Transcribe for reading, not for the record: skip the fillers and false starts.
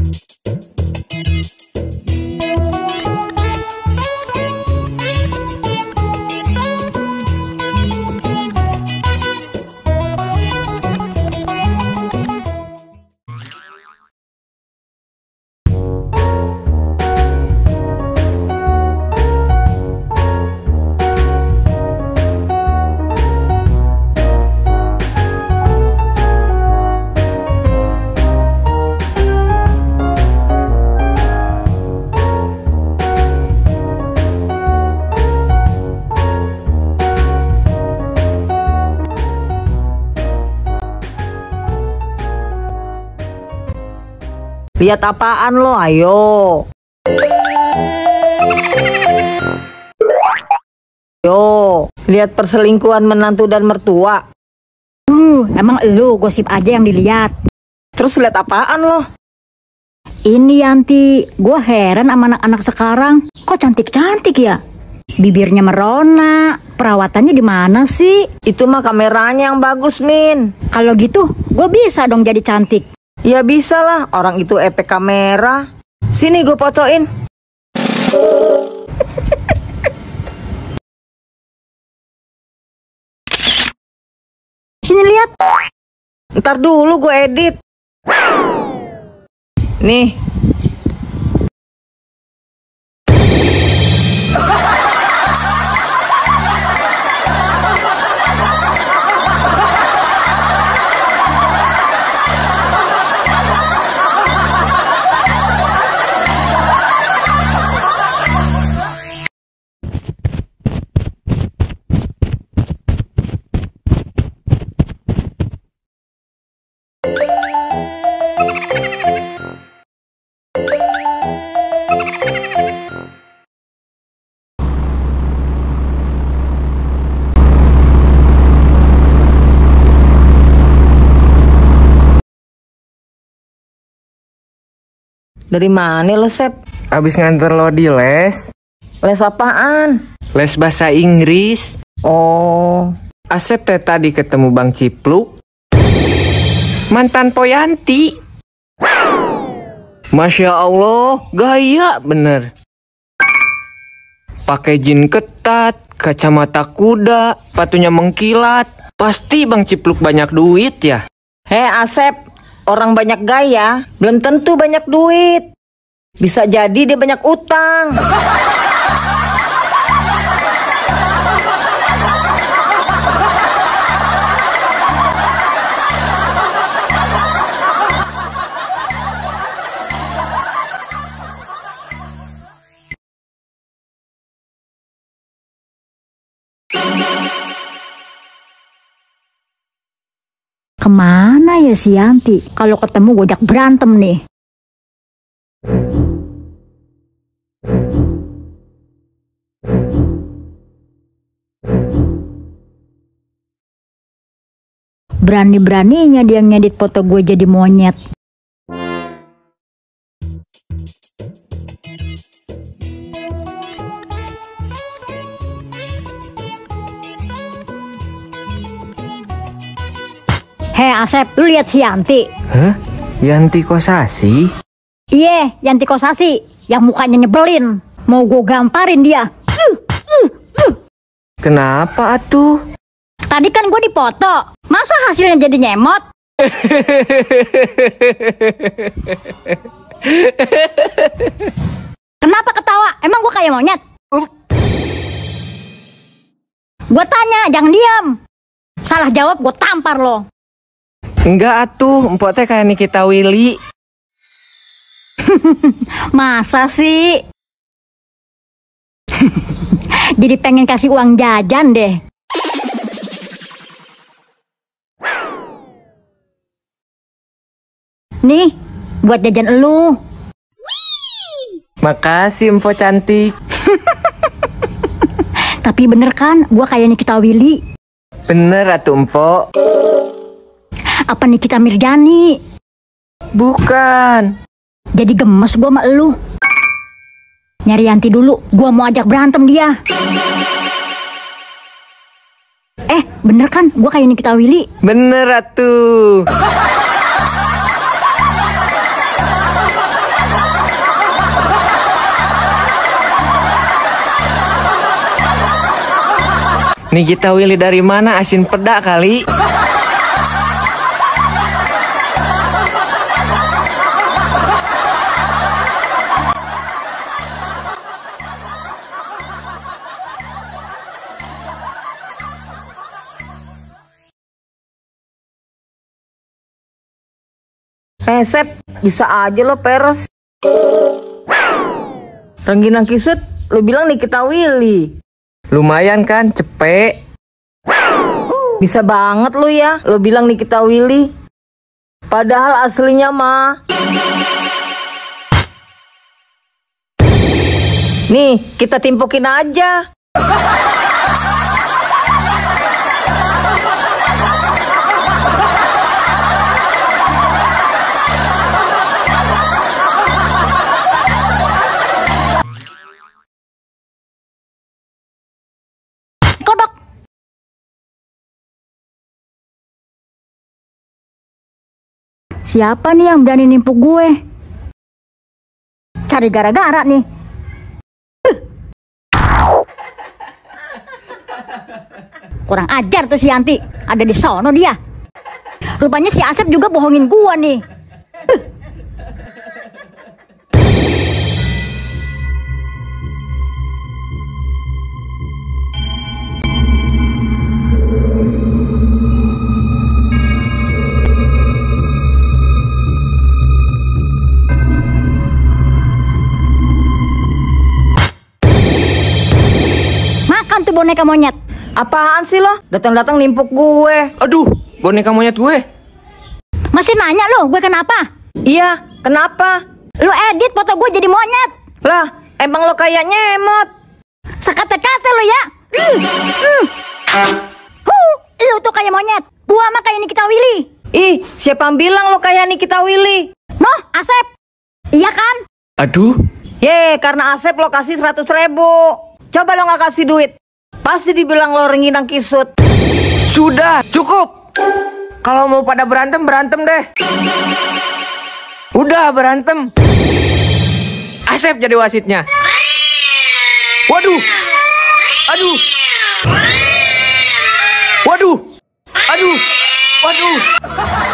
Lihat apaan lo, ayo. Yo, lihat perselingkuhan menantu dan mertua. Emang lu gosip aja yang dilihat. Terus lihat apaan lo? Ini Yanti, gue heran sama anak-anak sekarang. Kok cantik-cantik ya? Bibirnya merona, perawatannya di mana sih? Itu mah kameranya yang bagus, Min. Kalau gitu, gue bisa dong jadi cantik. Ya bisa lah, orang itu efek kamera. Sini gue fotoin. Sini lihat. Ntar dulu gue edit. Nih. Dari mana lo, Sep? Abis nganter lo di les. Les apaan? Les bahasa Inggris. Oh. Asep teh tadi ketemu Bang Cipluk. Mantan Poyanti. Masya Allah, gaya bener. Pakai jin ketat, kacamata kuda, sepatunya mengkilat. Pasti Bang Cipluk banyak duit ya. Hei Asep. Orang banyak gaya, belum tentu banyak duit. Bisa jadi dia banyak utang. Kemana ya si Yanti? Kalau ketemu gue ajak berantem nih. Berani-beraninya dia ngedit foto gue jadi monyet. Hei Asep, lu lihat si Yanti? Hah? Yanti Kosasi? Iya, Yanti Kosasi. Yang mukanya nyebelin. Mau gue gamparin dia. Kenapa atuh? Tadi kan gue dipoto. Masa hasilnya jadi nyemot? Kenapa ketawa? Emang gue kayak monyet? Gue tanya, jangan diam. Salah jawab gue tampar lo. Enggak atuh, empok teh kayak Nikita Willy. Masa sih? Jadi pengen kasih uang jajan deh. Nih, buat jajan elu. Makasih empok cantik. Tapi bener kan, gua kayak Nikita Willy. Bener atuh empok. Apa Nikita Mirjani? Bukan. Jadi gemes gua sama elu. Nyari Yanti dulu, gua mau ajak berantem dia. Bener kan, gua kayak Nikita Willy. Bener atuh. Nikita Willy dari mana? Asin pedak kali. Sep, bisa aja lo peres. Rengginang Kisut, lo bilang Nikita Willy. Lumayan kan, cepet. Bisa banget lo ya, lo bilang Nikita Willy. Padahal aslinya mah. Nih, kita timpukin aja. Kodok. Siapa nih yang berani nimpuk gue? Cari gara-gara nih. Kurang ajar tuh si Yanti. Ada di sono dia. Rupanya si Asep juga bohongin gua nih. Makan tuh boneka monyet. Apaan sih lo? Datang-datang nimpuk gue. Aduh, boneka monyet gue. Masih nanya lo, gue kenapa? Iya, kenapa? Lo edit foto gue jadi monyet. Lah, emang lo kayak nyemot. Sekate-kate lo ya. Lo tuh kayak monyet. Gua mah kayak Nikita Willy. Ih, siapa yang bilang lo kayak Nikita Willy? Noh, Asep. Iya kan? Aduh, Ye, karena Asep lo kasih 100.000. Coba lo gak kasih duit, pasti dibilang lo rengginang Kisut. sudah, cukup. Kalau mau pada berantem, berantem deh. Udah berantem. Asep jadi wasitnya. Waduh. Aduh. Waduh. Aduh. Waduh.